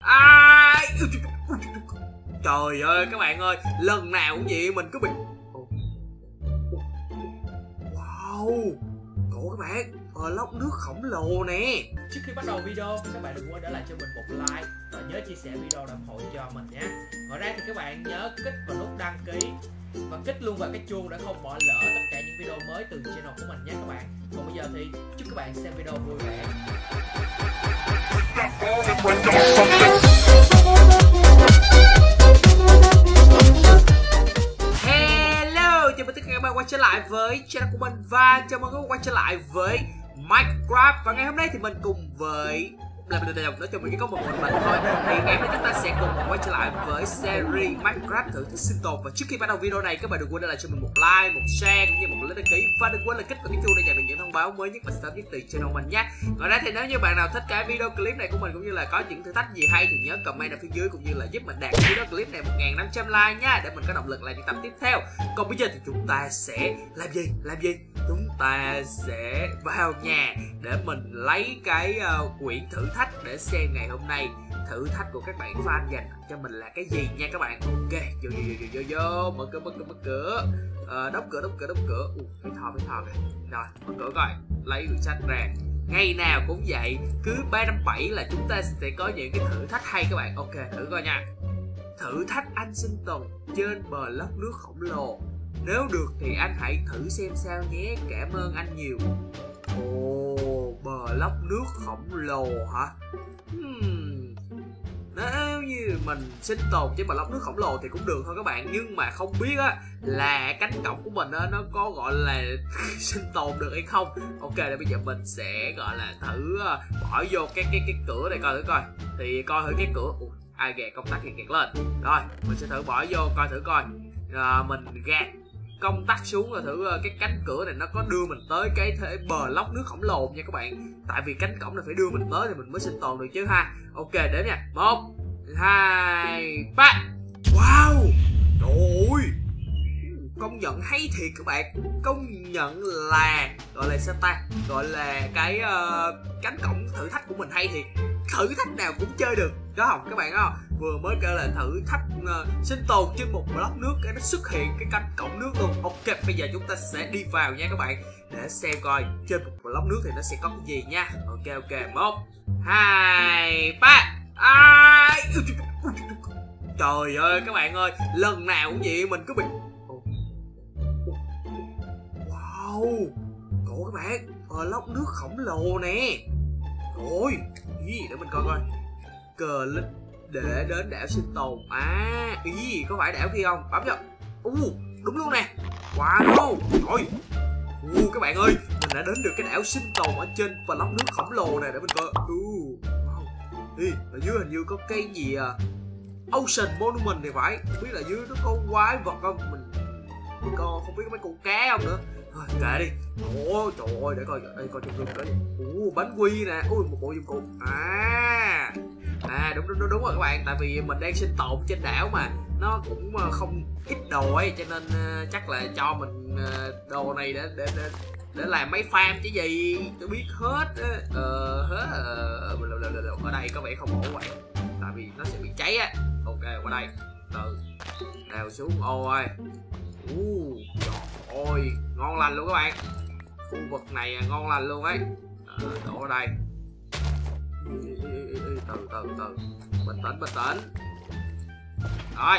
Trời ơi các bạn ơi, lần nào cũng vậy mình cứ bị. Wow, cậu các bạn, lốc nước khổng lồ nè. Trước khi bắt đầu video, các bạn đừng quên để lại cho mình một like và nhớ chia sẻ video để ủng hộ cho mình nhé. Ngoài ra thì các bạn nhớ kích vào nút đăng ký và kích luôn vào cái chuông để không bỏ lỡ tất cả những video mới từ channel của mình nhé các bạn. Còn bây giờ thì chúc các bạn xem video vui vẻ. Hello, chào mừng tất cả các bạn quay trở lại với channel của mình và chào mừng các bạn quay trở lại với Minecraft. Và ngày hôm nay thì mình cùng với nói chung mình chỉ có một mình thôi. Thì ngày hôm nay chúng ta sẽ cùng quay trở lại với series Minecraft thử thách sinh tồn. Và trước khi bắt đầu video này, các bạn đừng quên để lại cho mình một like, một share cũng như một like đăng ký và đừng quên là kích vào cái chuông để nhận được những thông báo mới nhất và sớm nhất từ channel mình nhé. Ngoài ra thì nếu như bạn nào thích cái video clip này của mình cũng như là có những thử thách gì hay thì nhớ comment ở phía dưới cũng như là giúp mình đạt video clip này 1500 like nha, để mình có động lực làm những tập tiếp theo. Còn bây giờ thì chúng ta sẽ làm gì? Chúng ta sẽ vào nhà để mình lấy cái quyển thử thách để xem ngày hôm nay thử thách của các bạn fan dành cho mình là cái gì nha các bạn. Ok, vô mở cửa, đóng cửa. Phải thò này. Rồi mở cửa coi, lấy quyển sách ra. Ngày nào cũng vậy, cứ 3 năm 7 là chúng ta sẽ có những cái thử thách hay các bạn. Ok, thử coi nha. Thử thách anh sinh tồn trên bờ lốc nước khổng lồ. Nếu được thì anh hãy thử xem sao nhé, cảm ơn anh nhiều. Ồ, bờ lốc nước khổng lồ hả? Nếu như mình sinh tồn trên bờ lốc nước khổng lồ thì cũng được thôi các bạn. Nhưng mà không biết á là cánh cổng của mình á, nó có gọi là sinh tồn được hay không. Ok, để bây giờ mình sẽ gọi là thử bỏ vô cái cửa này coi thử coi. Thì coi thử cái cửa. Ai gạt công tắc thì gạt lên. Rồi, mình sẽ thử bỏ vô coi thử coi. Mình gạt công tắc xuống rồi thử cái cánh cửa này nó có đưa mình tới cái bờ lốc nước khổng lồ nha các bạn. Tại vì cánh cổng này phải đưa mình tới thì mình mới sinh tồn được chứ ha. Ok, đếm nha. 1, 2, 3. Wow, trời ơi, công nhận hay thiệt các bạn. Công nhận là gọi là sao ta, gọi là cái cánh cổng thử thách của mình hay thiệt. Thử thách nào cũng chơi được đó không các bạn không? Vừa mới kêu là thử thách sinh tồn trên một block nước, cái nó xuất hiện cái cánh cổng nước luôn. Ok, bây giờ chúng ta sẽ đi vào nha các bạn, để xem coi trên một block nước thì nó sẽ có cái gì nha. Ok, 1, 2, 3. Trời ơi các bạn ơi, lần nào cũng vậy mình cứ bị. Wow, cậu các bạn, block nước khổng lồ nè. Rồi, để mình coi cờ lên để đến đảo sinh tồn. Có phải đảo kia không? Bấm vô. Đúng luôn nè. Wow, rồi. Các bạn ơi, mình đã đến được cái đảo sinh tồn ở trên block nước khổng lồ này, để mình coi. Ở dưới hình như có cái gì Ocean Monument thì phải. Không biết là dưới nó có quái vật không, mình coi không biết có mấy con cá không nữa. Thôi kệ đi. Trời ơi, để coi đây, coi trong cái bánh quy nè. Một bộ dụng cụ. Đúng rồi các bạn, tại vì mình đang sinh tồn trên đảo mà nó cũng không ít đồ ấy, cho nên chắc là cho mình đồ này để làm mấy farm chứ gì, tôi biết hết á. Ở đây có vẻ không ổn vậy, tại vì nó sẽ bị cháy á. Ok, qua đây từ đào xuống. Ôi trời ơi, ngon lành luôn các bạn. Khu vực này ngon lành luôn ấy. Đổ ở đây. Từ bình tĩnh. Rồi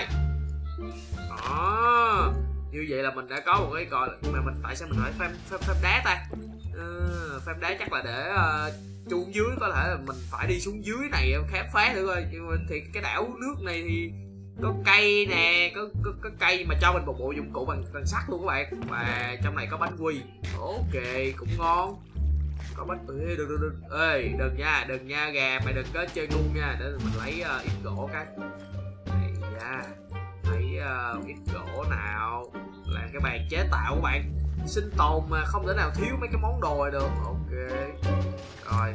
đó, như vậy là mình đã có một cái gọi mà mình tại sao mình phải phép đá ta. Phép đá chắc là để xuống dưới, có thể là mình phải đi xuống dưới này khám phá thử coi. Nhưng mà thì cái đảo nước này thì có cây nè, có cây mà cho mình một bộ dụng cụ bằng sắt luôn các bạn. Và trong này có bánh quy. Ok, cũng ngon. Có bánh. Đừng nha gà, mày đừng có chơi ngu nha. Để mình lấy ít gỗ cái này ra. Lấy ít gỗ nào làm cái bàn chế tạo các bạn. Sinh tồn mà không thể nào thiếu mấy cái món đồ này được. Ok, rồi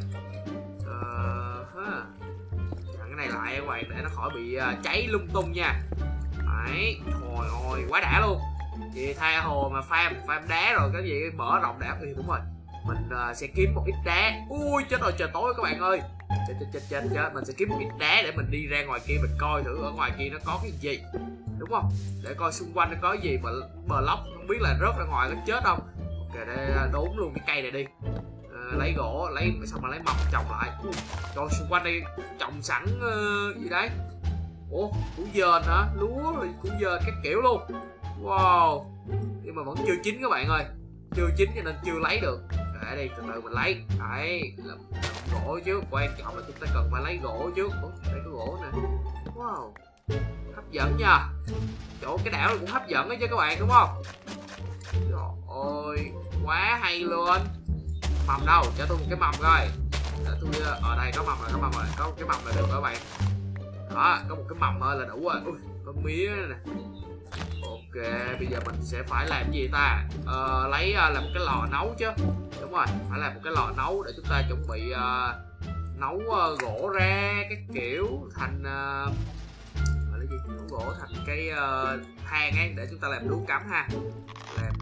dặn cái này lại các bạn, để nó khỏi bị cháy lung tung nha. Đấy, trời ơi quá đã luôn. Vậy tha hồ mà farm đá rồi cái gì mở rộng đảo thì đúng rồi. Mình sẽ kiếm một ít đá. Ui chết rồi, trời tối các bạn ơi. chết. Mình sẽ kiếm một ít đá để mình đi ra ngoài kia mình coi thử ở ngoài kia nó có cái gì, đúng không? Để coi xung quanh nó có gì mà block không biết là rớt ra ngoài có chết không. Ok, để đốn luôn cái cây này đi. Lấy gỗ, xong rồi lấy mọc trồng lại. Coi xung quanh đây trồng sẵn gì đấy. Ủa, củ dền hả? Lúa rồi củ dền các kiểu luôn. Wow. Nhưng mà vẫn chưa chín các bạn ơi. Chưa chín cho nên chưa lấy được. Để đi, từ từ mình lấy. Đấy, làm gỗ trước. Quan trọng là chúng ta cần phải lấy gỗ trước. Ủa, đây có gỗ nè. Wow, hấp dẫn nha. Chỗ cái đảo này cũng hấp dẫn đấy chứ các bạn, đúng không? Trời ơi, quá hay luôn. Mầm đâu? Cho tôi một cái mầm coi. Để tôi ở đây có mầm rồi, có một cái mầm là được các bạn. Đó, có một cái mầm thôi là đủ rồi. Ui, có mía nè. Ok, bây giờ mình sẽ phải làm cái gì ta? Lấy làm cái lò nấu chứ. Đúng rồi, phải làm một cái lò nấu để chúng ta chuẩn bị nấu gỗ ra các kiểu thành gọi là gì? Nấu gỗ thành cái than ấy để chúng ta làm đuốc cắm ha. Làm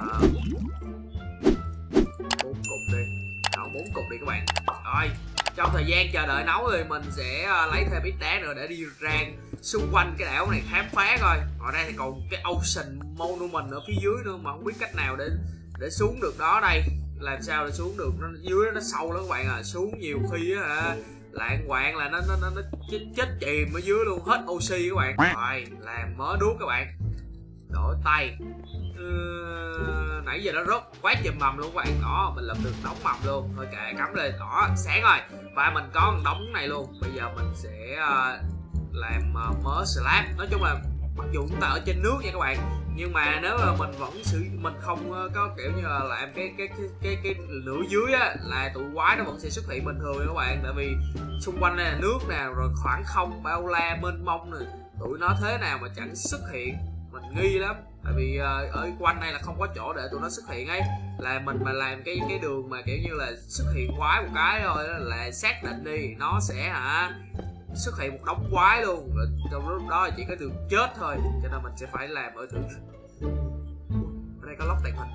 4 cục đi. Nấu 4 cục đi các bạn. Rồi, trong thời gian chờ đợi nấu thì mình sẽ lấy thêm ít đá nữa để đi rang xung quanh cái đảo này khám phá coi. Ngoài ra thì còn cái Ocean Monument ở phía dưới nữa mà không biết cách nào để xuống được đó đây. Làm sao để xuống được, nó dưới nó sâu lắm các bạn à. Xuống nhiều khi á lạng quạng là nó chết chìm ở dưới luôn, hết oxy các bạn. Rồi, làm mớ đuốc các bạn. Đổi tay. Nãy giờ nó rớt quá chùm mầm luôn các bạn. Đó, mình làm được đóng mầm luôn. Thôi kệ, cắm lên. Đó, sáng rồi. Và mình có một đống này luôn. Bây giờ mình sẽ làm mớ slab. Nói chung là mặc dù chúng ta ở trên nước nha các bạn, nhưng mà nếu mà mình không có kiểu như là làm cái nửa dưới á, là tụi quái nó vẫn sẽ xuất hiện bình thường nha các bạn. Tại vì xung quanh này là nước nào rồi khoảng không bao la mênh mông nè, tụi nó thế nào mà chẳng xuất hiện. Mình nghi lắm. Tại vì ở quanh đây là không có chỗ để tụi nó xuất hiện ấy. Là mình mà làm cái đường mà kiểu như là xuất hiện quái một cái thôi là xác định đi, nó sẽ xuất hiện một đống quái luôn. Rồi trong lúc đó chỉ có đường chết thôi. Cho nên mình sẽ phải làm ở thử. Ở đây có lóc tàng hình.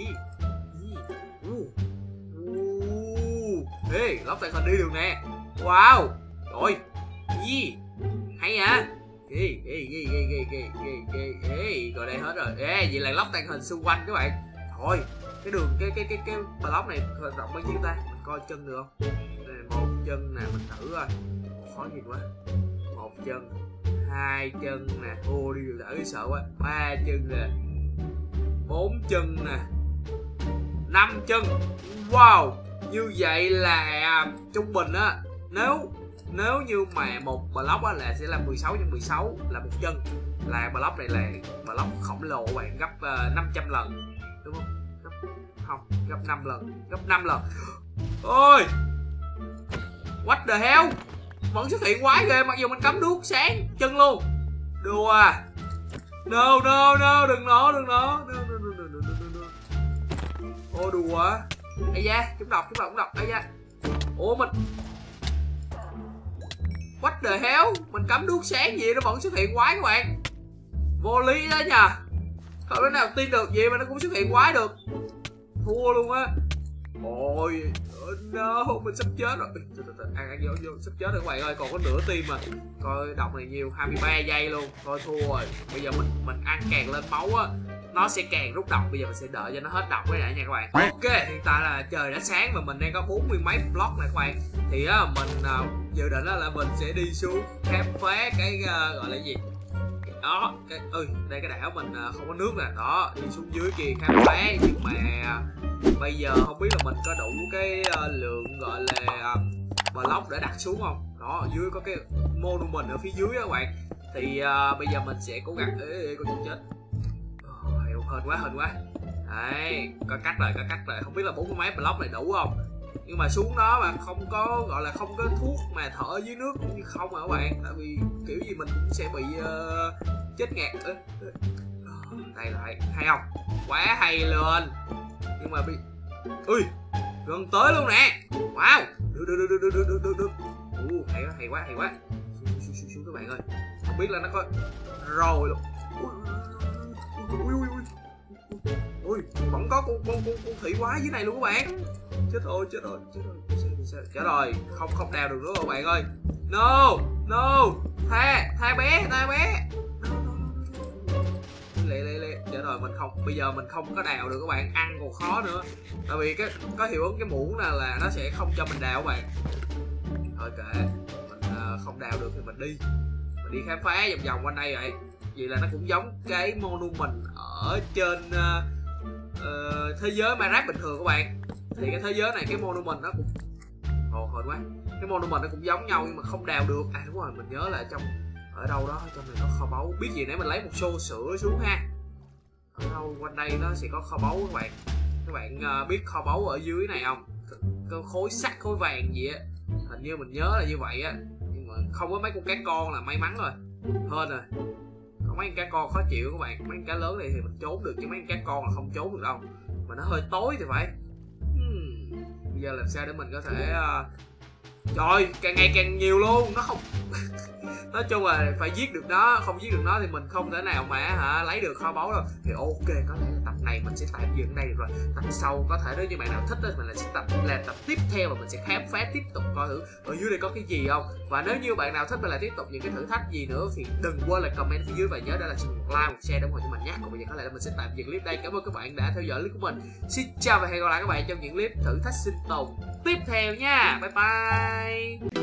Ê, lóc tàng hình đi đường nè. Wow. Rồi. Hay hả? Rồi đây hết rồi. Vậy là lóc tàng hình xung quanh các bạn. Thôi, cái đường cái block này rộng bao nhiêu ta? Mình coi chân được không? Đây, một chân nè, mình thử coi. Khó gì quá. Một chân, 2 chân nè. Ô, đi đường đỡ sợ quá. 3 chân nè. 4 chân nè. 5 chân. Wow, như vậy là trung bình á, nếu như mà một block á là sẽ là 16x16 là một chân. Là block này là block khổng lồ các bạn, gấp 500 lần. Đúng không? Gấp 5 lần. Gấp 5 lần. Ôi, what the hell? Vẫn xuất hiện quái ghê mặc dù mình cắm đuốc sáng chân luôn. Đùa à? No, đừng nổ. Ô đùa à? Ây da, chúng đọc. Ây da. Ủa mình what the hell? Mình cắm đuốc sáng gì nó vẫn xuất hiện quái các bạn. Vô lý đó nha. Không thể nào tin được gì mà nó cũng xuất hiện quái được. Thua luôn á. Ôi no, mình sắp chết rồi. Ăn vô sắp chết rồi các bạn ơi, còn có nửa tim mà. Coi đọc này nhiều 23 giây luôn. Coi thua rồi. Bây giờ mình ăn càng lên máu á, nó sẽ càng rút độc. Bây giờ mình sẽ đợi cho nó hết độc cái đã nha các bạn. Ok, hiện tại là trời đã sáng và mình đang có 40 mấy block này các bạn. Thì á mình dự định là mình sẽ đi xuống khám phá cái gọi là gì đó, đây cái đảo mình không có nước nè. Đó, đi xuống dưới kia khám phá. Nhưng mà bây giờ không biết là mình có đủ cái lượng gọi là block để đặt xuống không. Đó, ở dưới có cái monument ở phía dưới đó các bạn. Thì bây giờ mình sẽ cố gắng. Con chuột chết. Hên quá. Đấy, có cách rồi. Không biết là 40 mấy block này đủ không. Nhưng mà xuống đó mà không có gọi là không có thuốc mà thở dưới nước cũng như không à các bạn. Tại vì kiểu gì mình cũng sẽ bị chết ngạt. Đây lại hay không? Quá hay lên. Nhưng mà bị gần tới luôn nè. Wow, được. Hay quá. Xuống các bạn ơi. Không biết là nó có rồi luôn. Ui, vẫn có con thủy quái dưới này luôn các bạn. Chết rồi. Chết rồi, không đào được nữa các bạn ơi. No, tha bé. Lẹ. Chết rồi, bây giờ mình không có đào được các bạn, ăn còn khó nữa. Tại vì có hiệu ứng cái muỗng này là nó sẽ không cho mình đào các bạn. Thôi kệ, mình không đào được thì mình đi khám phá vòng quanh đây vậy. Vậy là nó cũng giống cái monument ở trên thế giới Minecraft bình thường các bạn. Thì cái thế giới này cái monument nó cũng hồi quá, cái monument nó cũng giống nhau nhưng mà không đào được. À đúng rồi, mình nhớ là ở đâu đó trong này có kho báu. Biết gì nãy mình lấy một xô sữa xuống ha. Ở đâu quanh đây nó sẽ có kho báu các bạn biết kho báu ở dưới này không? Khối sắt, khối vàng gì á, hình như mình nhớ là như vậy á. Nhưng mà không có mấy con cá con là may mắn rồi, hên rồi. Còn mấy con cá con khó chịu các bạn. Mấy con cá lớn này thì mình trốn được, chứ mấy con cá con là không trốn được đâu, mà nó hơi tối thì phải. Bây giờ làm sao để mình có thể trời, càng ngày càng nhiều luôn, nó không nói chung là phải giết được nó, không giết được nó thì mình không thể nào mà lấy được kho báu đâu. Thì ok, có lẽ là tập này mình sẽ tạm dừng đây được rồi. Tập sau có thể nếu như bạn nào thích thì mình sẽ làm tập tiếp theo, và mình sẽ khám phá tiếp tục coi thử ở dưới đây có cái gì không. Và nếu như bạn nào thích mình lại tiếp tục những cái thử thách gì nữa thì đừng quên là comment phía dưới, và nhớ để lại một like, một share để ủng hộ cho mình nhé. Còn bây giờ có lẽ là mình sẽ tạm dừng clip đây. Cảm ơn các bạn đã theo dõi clip của mình. Xin chào và hẹn gặp lại các bạn trong những clip thử thách sinh tồn tiếp theo nha. Bye bye.